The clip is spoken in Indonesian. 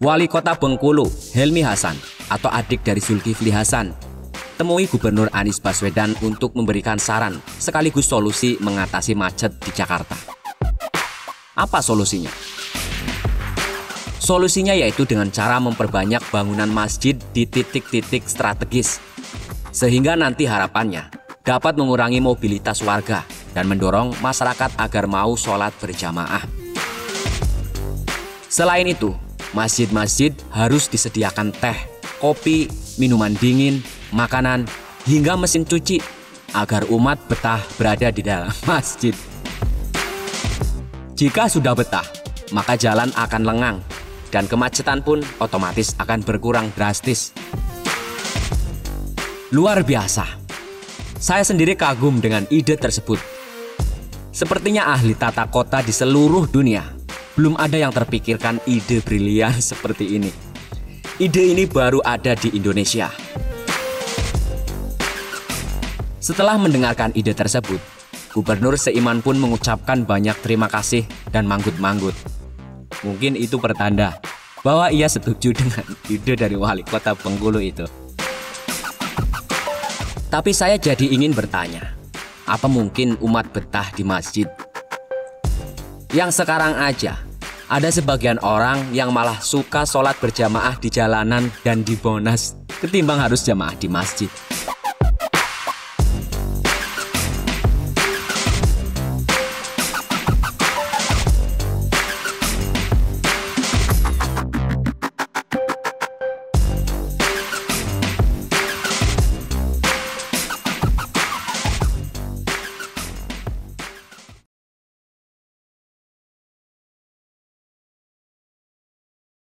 Wali Kota Bengkulu, Helmi Hasan, atau adik dari Zulkifli Hasan, temui Gubernur Anies Baswedan untuk memberikan saran sekaligus solusi mengatasi macet di Jakarta. Apa solusinya? Solusinya yaitu dengan cara memperbanyak bangunan masjid di titik-titik strategis, sehingga nanti harapannya dapat mengurangi mobilitas warga dan mendorong masyarakat agar mau sholat berjamaah. Selain itu, masjid-masjid harus disediakan teh, kopi, minuman dingin, makanan, hingga mesin cuci agar umat betah berada di dalam masjid. Jika sudah betah, maka jalan akan lengang dan kemacetan pun otomatis akan berkurang drastis. Luar biasa. Saya sendiri kagum dengan ide tersebut. Sepertinya ahli tata kota di seluruh dunia belum ada yang terpikirkan ide brilian seperti ini. Ide ini baru ada di Indonesia. Setelah mendengarkan ide tersebut, Gubernur Seiman pun mengucapkan banyak terima kasih dan manggut-manggut. Mungkin itu pertanda bahwa ia setuju dengan ide dari Wali Kota Bengkulu itu. Tapi saya jadi ingin bertanya, apa mungkin umat betah di masjid? Yang sekarang aja, ada sebagian orang yang malah suka sholat berjamaah di jalanan dan di Monas ketimbang harus jamaah di masjid.